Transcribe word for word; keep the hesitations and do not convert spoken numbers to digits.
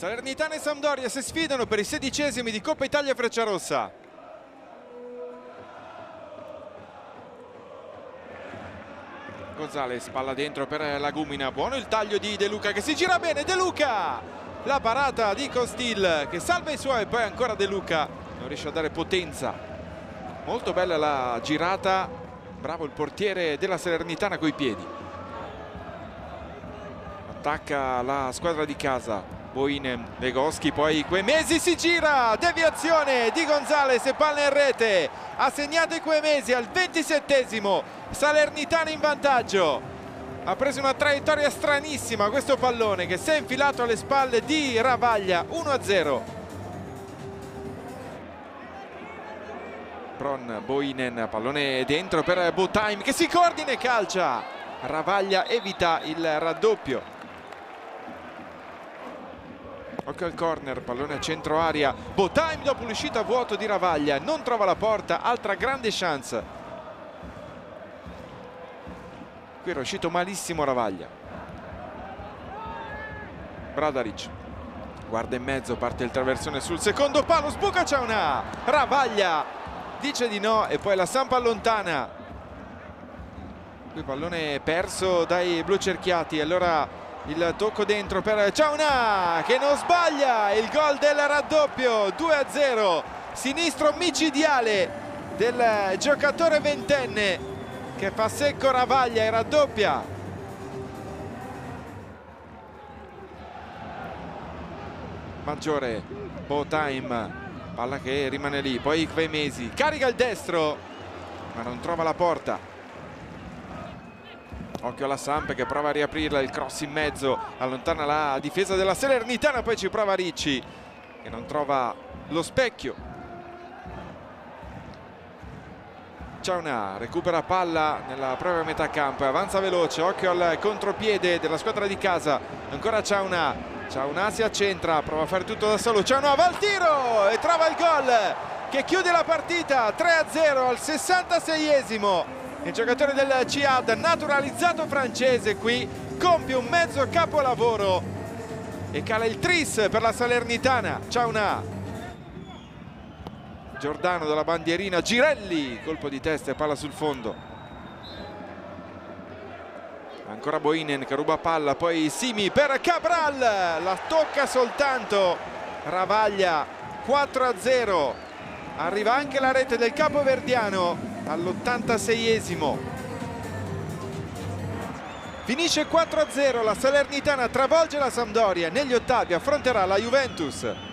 Salernitana e Sampdoria si sfidano per i sedicesimi di Coppa Italia Frecciarossa. Gonzalez, palla dentro per Lagumina, buono il taglio di De Luca che si gira bene, De Luca! La parata di Costil che salva i suoi, poi ancora De Luca, non riesce a dare potenza. Molto bella la girata, bravo il portiere della Salernitana coi piedi. Attacca la squadra di casa. Boinen, Legoschi, poi Quemesi si gira, deviazione di Gonzalez e palla in rete. Ha segnato Quemesi al ventisettesimo, Salernitana in vantaggio. Ha preso una traiettoria stranissima questo pallone che si è infilato alle spalle di Ravaglia. Uno a zero. Bron, Boinen, pallone dentro per Botheim che si coordina e calcia. Ravaglia evita il raddoppio. Occhio al corner, pallone a centro aria. Botheim dopo l'uscita a vuoto di Ravaglia non trova la porta, altra grande chance. Qui era uscito malissimo Ravaglia. Bradaric guarda in mezzo, parte il traversone sul secondo palo, sbuca Ciaunà. Ravaglia dice di no e poi la Samp allontana. Qui pallone perso dai blu cerchiati, allora il tocco dentro per Ciaunà che non sbaglia, il gol del raddoppio. Due a zero, sinistro micidiale del giocatore ventenne che fa secco Ravaglia e raddoppia. Maggiore, Botheim, palla che rimane lì, poi Quemesi carica il destro ma non trova la porta. Occhio alla Samp che prova a riaprirla, il cross in mezzo, allontana la difesa della Salernitana, poi ci prova Ricci che non trova lo specchio. Ciaunà recupera palla nella propria metà campo e avanza veloce, occhio al contropiede della squadra di casa, ancora Ciaunà, Ciaunà si accentra, prova a fare tutto da solo, Ciaunà va al tiro e trova il gol che chiude la partita. Tre a zero al sessantaseiesimo. Il giocatore del Ciad, naturalizzato francese, qui compie un mezzo capolavoro e cala il tris per la Salernitana. Ciaunà, Giordano dalla bandierina, Girelli, colpo di testa e palla sul fondo. Ancora Boinen che ruba palla, poi Simi per Cabral, la tocca soltanto Ravaglia. Quattro a zero, arriva anche la rete del capoverdiano all'ottantaseiesimo. Finisce quattro a zero, la Salernitana travolge la Sampdoria, negli ottavi affronterà la Juventus.